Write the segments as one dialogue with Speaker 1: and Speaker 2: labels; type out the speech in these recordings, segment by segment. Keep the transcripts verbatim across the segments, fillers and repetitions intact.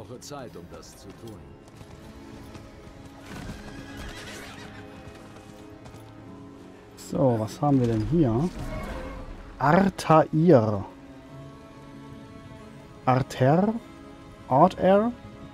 Speaker 1: brauche Zeit, um das zu tun.
Speaker 2: So, was haben wir denn hier? Artair. Arter? Artair?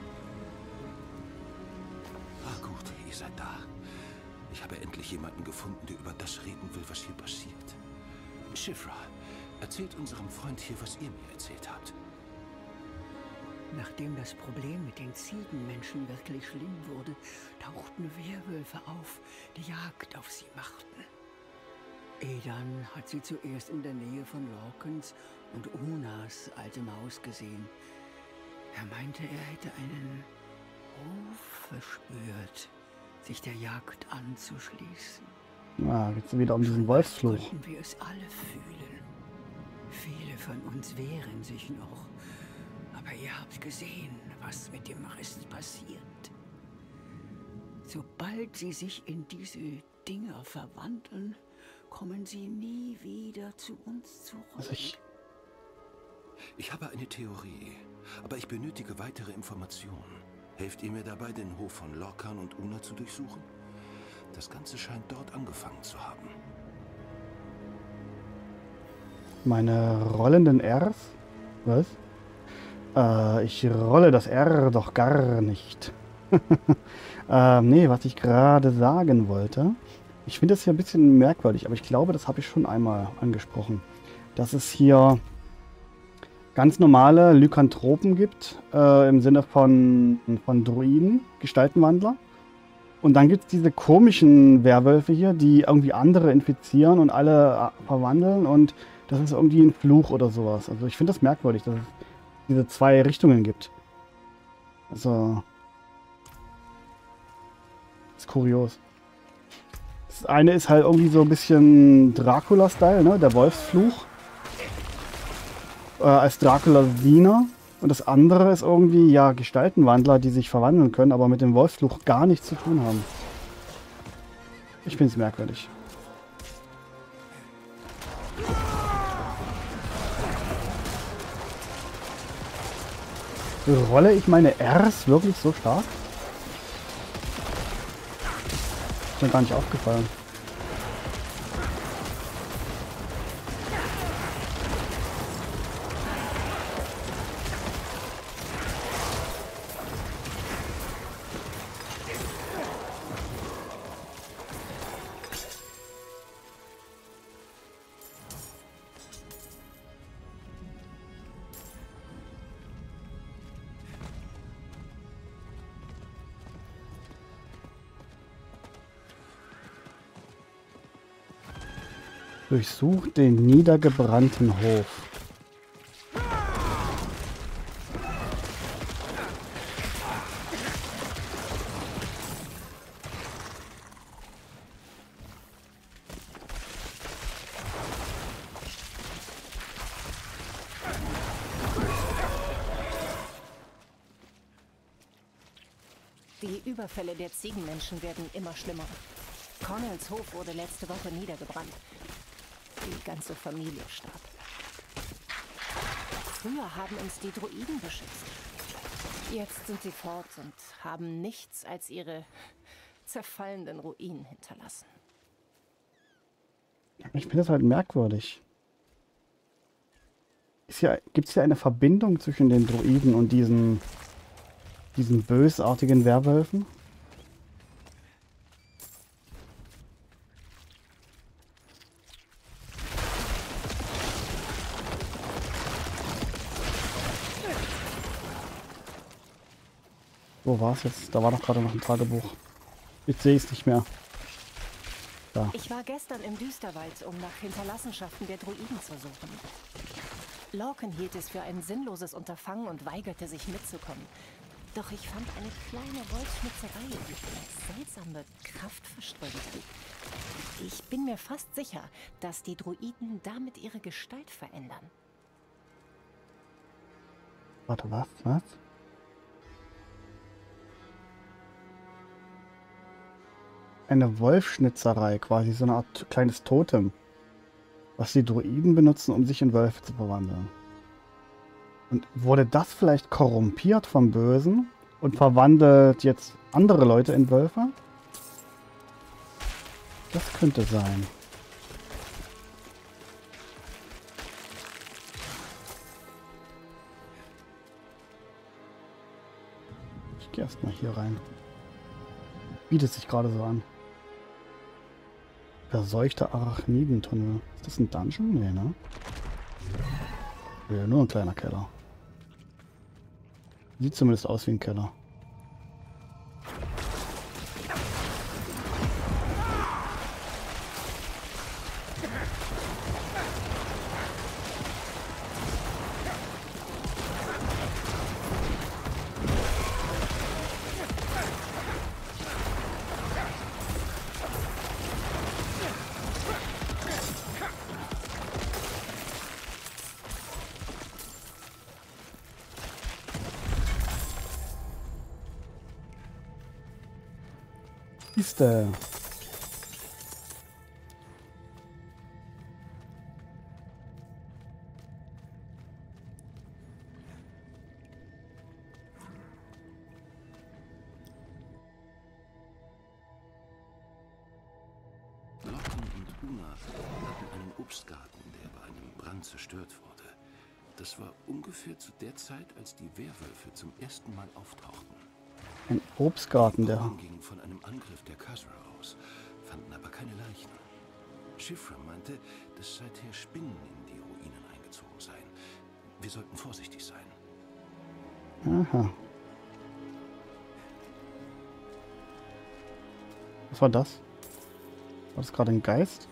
Speaker 3: Ah gut, ihr seid da. Ich habe endlich jemanden gefunden, der über das reden will, was hier passiert. Shifra, erzählt unserem Freund hier, was ihr mir erzählt habt.
Speaker 4: Nachdem das Problem mit den Ziegenmenschen wirklich schlimm wurde, tauchten Werwölfe auf, die Jagd auf sie machten. Edan hat sie zuerst in der Nähe von Lorkens und Unas altem Haus gesehen. Er meinte, er hätte einen Ruf verspürt, sich der Jagd anzuschließen.
Speaker 2: Ah, geht's wieder um diesen Wolfsfluch.
Speaker 4: Konnten wir es alle fühlen. Viele von uns wehren sich noch. Aber ihr habt gesehen, was mit dem Rest passiert. Sobald sie sich in diese Dinger verwandeln, kommen sie nie wieder zu uns zurück.
Speaker 2: Also ich,
Speaker 3: Ich habe eine Theorie, aber ich benötige weitere Informationen. Helft ihr mir dabei, den Hof von Lorcan und Una zu durchsuchen? Das Ganze scheint dort angefangen zu haben.
Speaker 2: meine rollenden Rs? Was? Äh, ich rolle das R doch gar nicht. ähm, nee, was ich gerade sagen wollte. Ich finde das hier ein bisschen merkwürdig, aber ich glaube, das habe ich schon einmal angesprochen. Dass es hier ganz normale Lykanthropen gibt, äh, im Sinne von, von Druiden, Gestaltenwandler. Und dann gibt es diese komischen Werwölfe hier, die irgendwie andere infizieren und alle äh, verwandeln. Und das ist irgendwie ein Fluch oder sowas. Also ich finde das merkwürdig, dass es diese zwei Richtungen gibt. Also, ist kurios. Das eine ist halt irgendwie so ein bisschen Dracula-Style, ne? Der Wolfsfluch. Äh, als Dracula-Diener. Und das andere ist irgendwie, ja, Gestaltenwandler, die sich verwandeln können, aber mit dem Wolfsfluch gar nichts zu tun haben. Ich finde es merkwürdig. Rolle ich meine Rs wirklich so stark? Ist mir gar nicht aufgefallen. Durchsucht den niedergebrannten Hof.
Speaker 5: Die Überfälle der Ziegenmenschen werden immer schlimmer. Connells Hof wurde letzte Woche niedergebrannt. Die ganze Familie starb. Früher haben uns die Druiden beschützt. Jetzt sind sie fort und haben nichts als ihre zerfallenden Ruinen hinterlassen.
Speaker 2: Ich finde das halt merkwürdig. Gibt es hier eine Verbindung zwischen den Druiden und diesen, diesen bösartigen Werwölfen? Wo war es jetzt? Da war doch gerade noch ein Tagebuch. Jetzt sehe ich es nicht mehr. Da.
Speaker 5: Ich war gestern im Düsterwald, um nach Hinterlassenschaften der Druiden zu suchen. Lorcan hielt es für ein sinnloses Unterfangen und weigerte sich mitzukommen. Doch ich fand eine kleine Wolfsschnitzerei, die vielleicht seltsame Kraft verströmt hat. Ich bin mir fast sicher, dass die Druiden damit ihre Gestalt verändern.
Speaker 2: Warte, was? Was? Eine Wolfschnitzerei, quasi so eine Art kleines Totem, was die Druiden benutzen, um sich in Wölfe zu verwandeln. Und wurde das vielleicht korrumpiert vom Bösen und verwandelt jetzt andere Leute in Wölfe? Das könnte sein. Ich gehe erstmal hier rein. Bietet sich gerade so an. Verseuchter Arachnidentunnel. Ist das ein Dungeon? Nee, ne? Ja, nur ein kleiner Keller. Sieht zumindest aus wie ein Keller. Kiste.
Speaker 3: Locken und Una hatten einen Obstgarten, der bei einem Brand zerstört wurde. Das war ungefähr zu der Zeit, als die Werwölfe zum ersten Mal auftauchten.
Speaker 2: Ein Obstgarten,
Speaker 3: Die
Speaker 2: der...
Speaker 3: Bauern gingen von einem Angriff der Khazra aus, fanden aber keine Leichen. Shifra meinte, dass seither Spinnen in die Ruinen eingezogen seien. Wir sollten vorsichtig sein.
Speaker 2: Aha. Was war das? War das gerade ein Geist?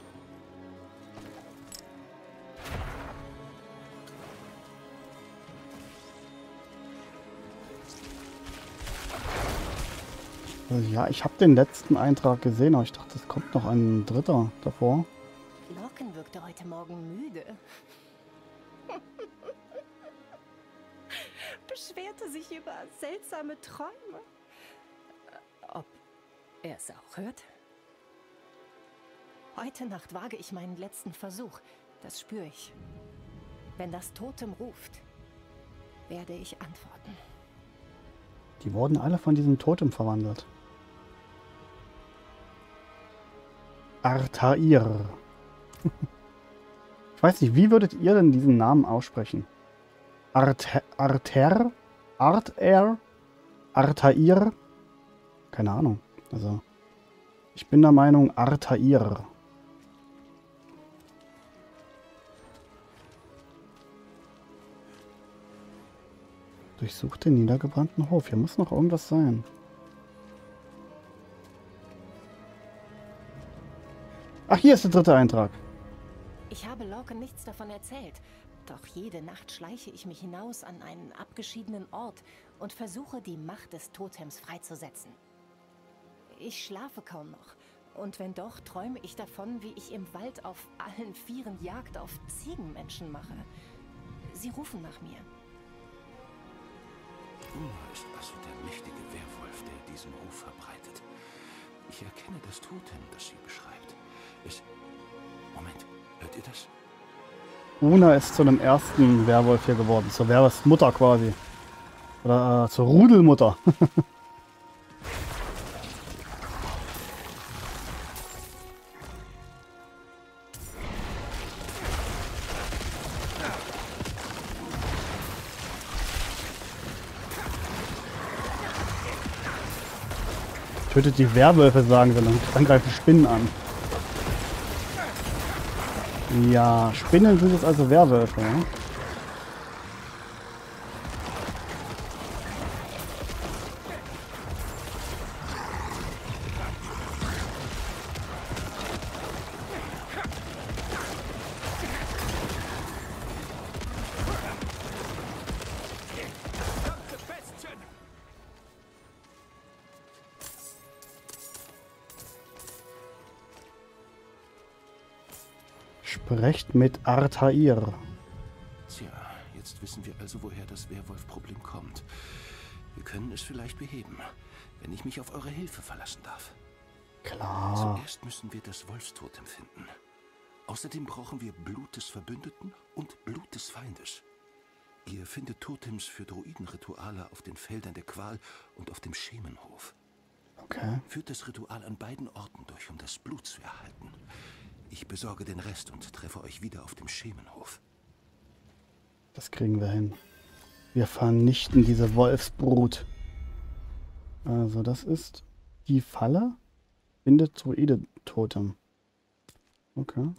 Speaker 2: Also ja, ich habe den letzten Eintrag gesehen, aber ich dachte, es kommt noch ein dritter davor.
Speaker 5: Locken wirkte heute Morgen müde. Beschwerte sich über seltsame Träume. Ob er es auch hört? Heute Nacht wage ich meinen letzten Versuch. Das spüre ich. Wenn das Totem ruft, werde ich antworten.
Speaker 2: Die wurden alle von diesem Totem verwandelt. Artair. Ich weiß nicht, wie würdet ihr denn diesen Namen aussprechen? Art Arter? Artair? Artair? Keine Ahnung. Also, ich bin der Meinung Artair. Durchsucht den niedergebrannten Hof. Hier muss noch irgendwas sein. Ach, hier ist der dritte Eintrag.
Speaker 5: Ich habe Locken nichts davon erzählt. Doch jede Nacht schleiche ich mich hinaus an einen abgeschiedenen Ort und versuche, die Macht des Totems freizusetzen. Ich schlafe kaum noch. Und wenn doch, träume ich davon, wie ich im Wald auf allen Vieren Jagd auf Ziegenmenschen mache. Sie rufen nach mir.
Speaker 3: Una ist also der mächtige Werwolf, der diesen Hof verbreitet. Ich erkenne das Totem, das sie beschreibt. Es... Moment, hört ihr das?
Speaker 2: Una ist zu einem ersten Werwolf hier geworden. Zur Werwolfsmutter quasi. Oder äh, zur Rudelmutter. Tötet die Werwölfe, sagen sie, dann greifen Spinnen an. Ja, Spinnen sind jetzt also Werwölfe, ja? Sprecht mit Artair.
Speaker 3: Tja, jetzt wissen wir also, woher das Werwolf-Problem kommt. Wir können es vielleicht beheben, wenn ich mich auf eure Hilfe verlassen darf.
Speaker 2: Klar.
Speaker 3: Zuerst müssen wir das Wolfstotem finden. Außerdem brauchen wir Blut des Verbündeten und Blut des Feindes. Ihr findet Totems für Druidenrituale auf den Feldern der Qual und auf dem Schemenhof.
Speaker 2: Okay.
Speaker 3: Führt das Ritual an beiden Orten durch, um das Blut zu erhalten. Ich besorge den Rest und treffe euch wieder auf dem Schemenhof.
Speaker 2: Das kriegen wir hin. Wir vernichten diese Wolfsbrut. Also das ist die Falle. Bindet Druide-Totem. Okay.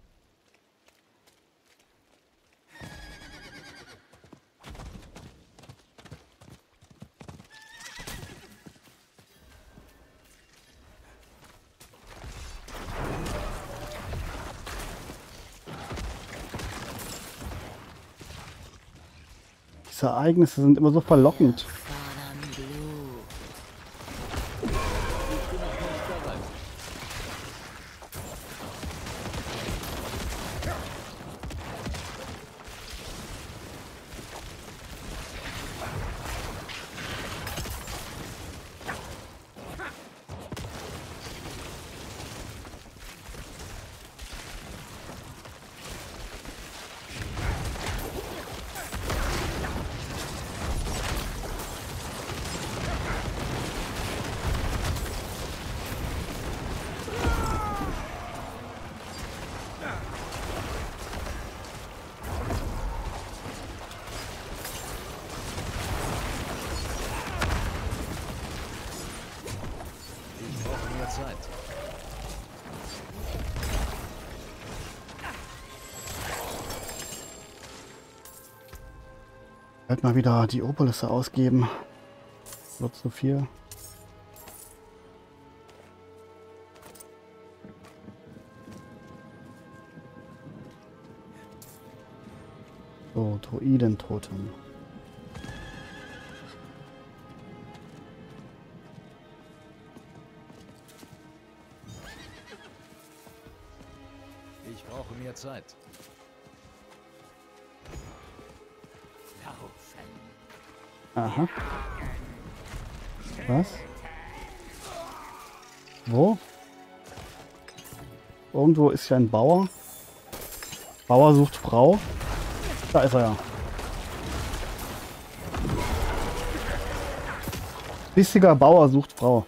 Speaker 2: Diese Ereignisse sind immer so verlockend.
Speaker 1: Zeit.
Speaker 2: Halt mal wieder die Obolisse ausgeben. Wird zu viel. So, Druidentotem.
Speaker 1: Ich brauche mehr Zeit.
Speaker 2: Aha. Was? Wo? Irgendwo ist ja ein Bauer. Bauer sucht Frau. Da ist er ja. Bissiger Bauer sucht Frau.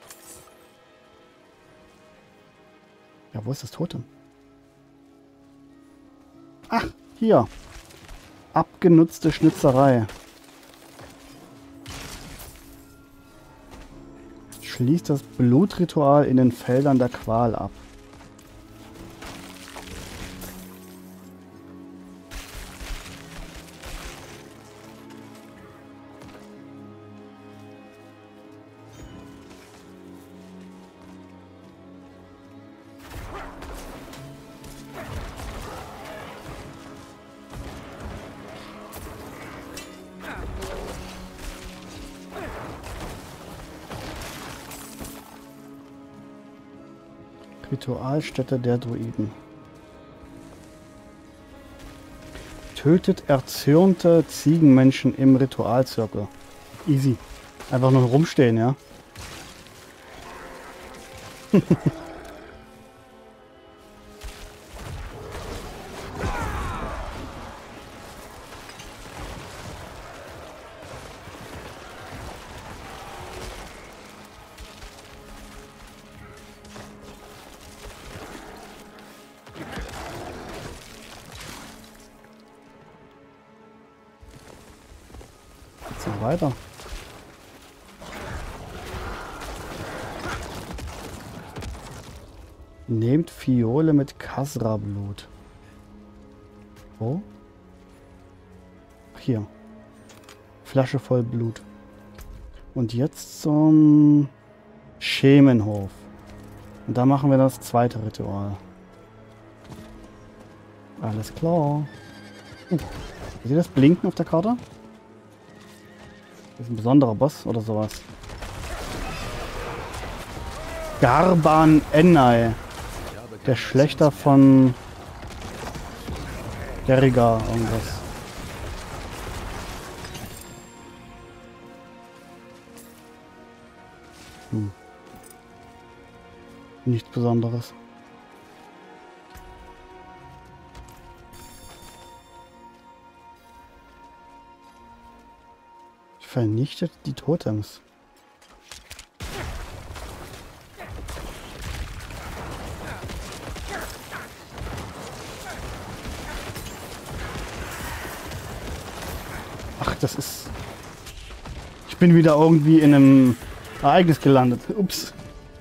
Speaker 2: Ja, wo ist das Totem? Ach, hier. Abgenutzte Schnitzerei. Schließt das Blutritual in den Feldern der Qual ab. Ritualstätte der Druiden. Tötet erzürnte Ziegenmenschen im Ritualzirkel. Easy. Einfach nur rumstehen, ja. So weiter. Nehmt Fiole mit Kasra-Blut. Wo? Ach, hier. Flasche voll Blut. Und jetzt zum Schemenhof. Und da machen wir das zweite Ritual. Alles klar. Uh, seht ihr das Blinken auf der Karte? Das ist ein besonderer Boss oder sowas. Garban Ennai. Der Schlächter von Derriga irgendwas. Hm. Nichts Besonderes. Vernichtet die Totems. Ach, das ist... Ich bin wieder irgendwie in einem Ereignis gelandet. Ups.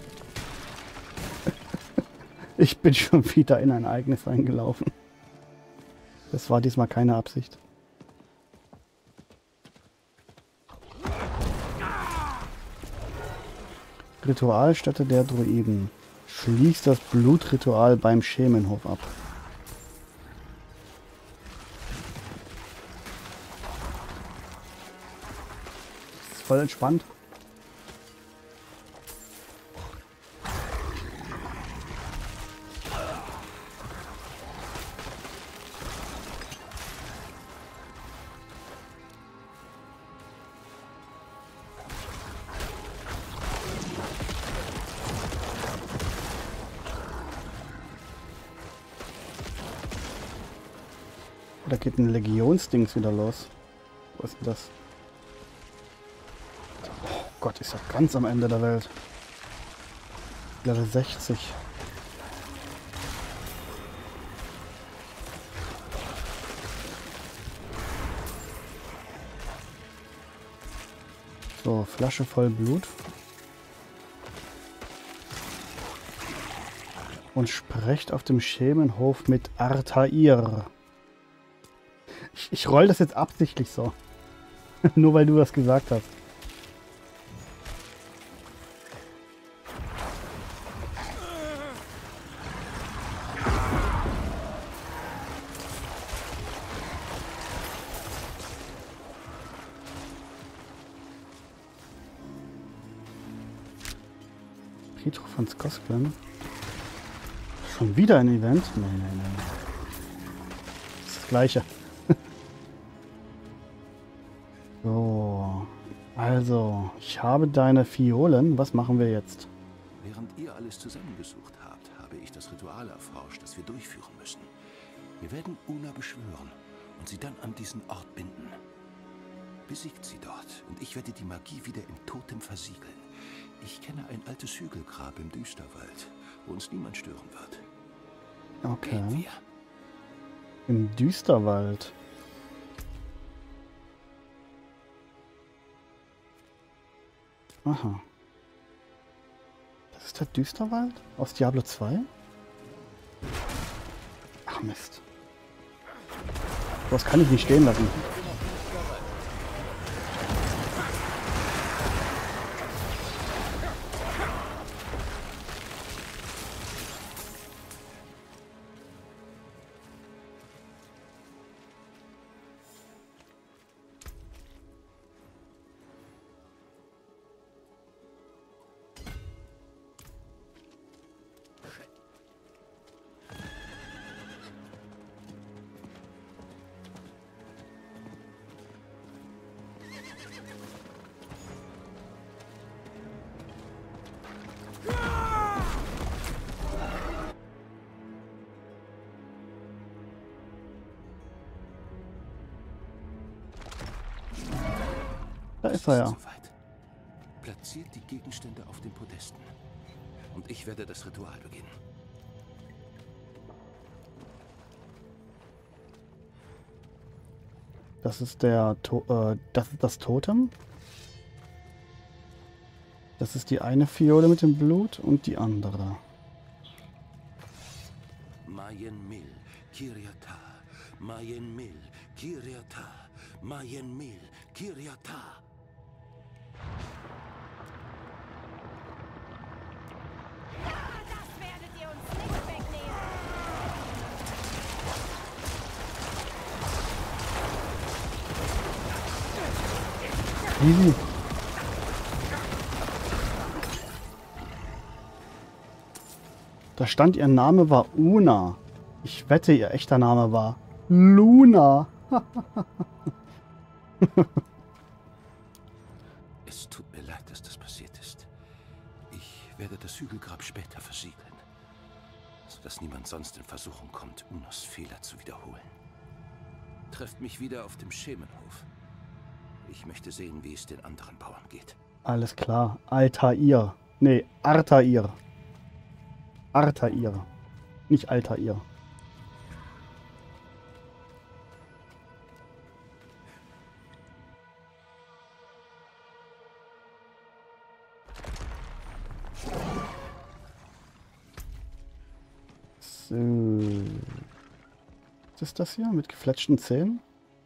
Speaker 2: Ich bin schon wieder in ein Ereignis reingelaufen. Das war diesmal keine Absicht. Ritualstätte der Druiden. Schließt das Blutritual beim Schemenhof ab. Das ist voll entspannt. Da geht ein Legionsdings wieder los. Wo ist denn das? Oh Gott, ist ja ganz am Ende der Welt. Level sechzig. So, Flasche voll Blut. Und sprecht auf dem Schemenhof mit Artair. Ich, ich roll das jetzt absichtlich so. Nur weil du das gesagt hast. Friedhof von Skosglen. Schon wieder ein Event? Nein, nein, nein. Das ist das Gleiche. So, also, ich habe deine Fiolen. Was machen wir jetzt?
Speaker 3: Während ihr alles zusammengesucht habt, habe ich das Ritual erforscht, das wir durchführen müssen. Wir werden Una beschwören und sie dann an diesen Ort binden. Besiegt sie dort und ich werde die Magie wieder im Totem versiegeln. Ich kenne ein altes Hügelgrab im Düsterwald, wo uns niemand stören wird.
Speaker 2: Okay.
Speaker 3: Gehen wir.
Speaker 2: Im Düsterwald. Aha. Das ist der Düsterwald aus Diablo zwei? Ach Mist. Das kann ich nicht stehen lassen. Da ist er ja.
Speaker 3: Soweit. Platziert die Gegenstände auf den Podesten. Und ich werde das Ritual beginnen.
Speaker 2: Das ist der to äh, das ist das Totem. Das ist die eine Fiole mit dem Blut und die andere.
Speaker 3: Mayen Mil, Kiriata. Mayen Mil, Kiriata. Mayen Mil, Kiriata.
Speaker 5: Das werdet ihr uns nicht wegnehmen.
Speaker 2: Easy. Da stand, ihr Name war Una. Ich wette, ihr echter Name war Luna.
Speaker 3: Es tut mir leid, dass das passiert ist. Ich werde das Hügelgrab später versiegeln, sodass niemand sonst in Versuchung kommt, Unos Fehler zu wiederholen. Trefft mich wieder auf dem Schemenhof. Ich möchte sehen, wie es den anderen Bauern geht.
Speaker 2: Alles klar. Altair. Nee, Artair. Artair. Nicht Altair. So. Was ist das hier mit gefletschten Zähnen?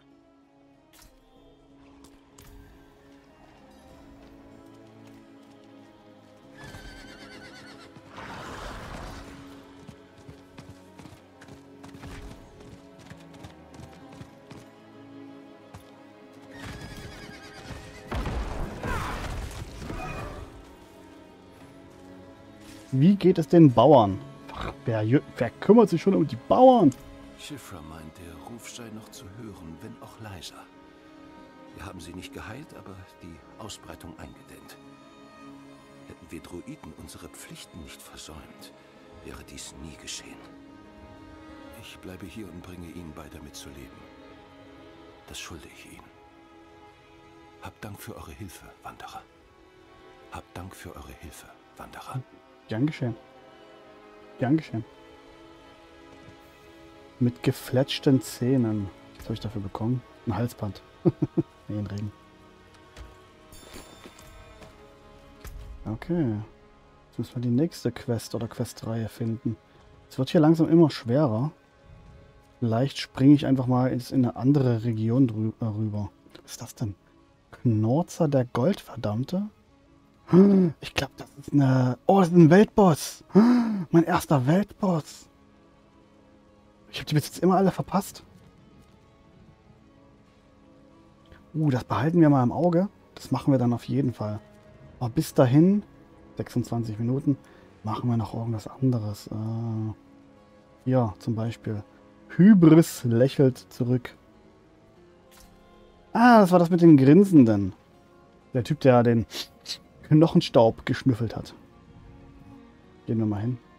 Speaker 2: Wie geht es den Bauern? Ach, wer, wer kümmert sich schon um die Bauern?
Speaker 3: Schifra meint, der Ruf sei noch zu hören, wenn auch leiser. Wir haben sie nicht geheilt, aber die Ausbreitung eingedämmt. Hätten wir Druiden unsere Pflichten nicht versäumt, wäre dies nie geschehen. Ich bleibe hier und bringe ihnen bei, damit zu leben. Das schulde ich ihnen. Habt Dank für eure Hilfe, Wanderer. Habt Dank für eure Hilfe, Wanderer.
Speaker 2: Gern geschehen. Gern geschehen. Mit gefletschten Zähnen. Was habe ich dafür bekommen? Ein Halsband. Nee, ein Regen. Okay. Jetzt müssen wir die nächste Quest oder Questreihe finden. Es wird hier langsam immer schwerer. Vielleicht springe ich einfach mal in eine andere Region rüber. Was ist das denn? Knorzer der Goldverdammte? Ich glaube, das ist eine... Oh, das ist ein Weltboss. Mein erster Weltboss. Ich habe die bis jetzt immer alle verpasst. Uh, das behalten wir mal im Auge. Das machen wir dann auf jeden Fall. Aber bis dahin, sechsundzwanzig Minuten, machen wir noch irgendwas anderes. Äh, ja, zum Beispiel. Hybris lächelt zurück. Ah, das war das mit den Grinsenden. Der Typ, der den Knochenstaub geschnüffelt hat. Gehen wir mal hin.